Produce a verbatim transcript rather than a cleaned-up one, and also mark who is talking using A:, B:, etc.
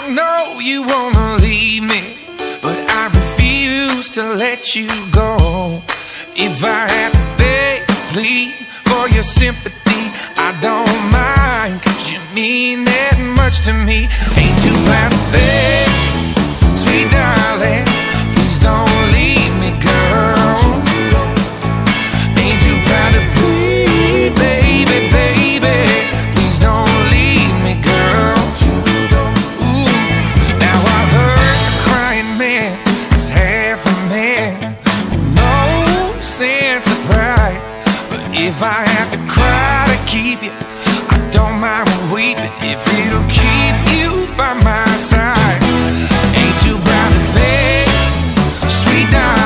A: know you wanna leave me, but I refuse to let you go. If I have to beg, plead for your sympathy, I don't mind, 'cause you mean that much to me. Ain't too proud to beg, sweet darling, please don't leave me, girl. Ain't too proud to plead, baby, baby, please don't leave me, girl. Ooh. Now I heard a crying man is half a man, no sense of pride. But if I have to cry to keep you, I don't mind weeping if it'll keep you by my side. Ain't too proud to beg, sweet darling.